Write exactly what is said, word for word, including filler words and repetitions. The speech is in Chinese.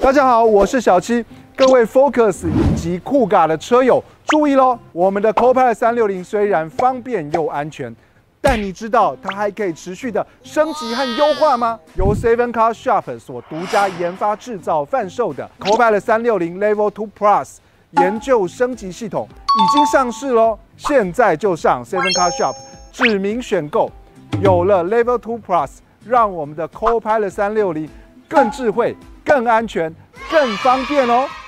大家好，我是小七。各位 Focus 以及酷咖的车友注意咯，我们的 Copilot 三六零虽然方便又安全，但你知道它还可以持续的升级和优化吗？由 Seven Car Shop 所独家研发制造贩售的 Copilot 三六零 Level 二 Plus 研究升级系统已经上市咯，现在就上 Seven Car Shop 指名选购。有了 Level 二 Plus， 让我们的 Copilot 三六零更智慧、更安全、更方便哦。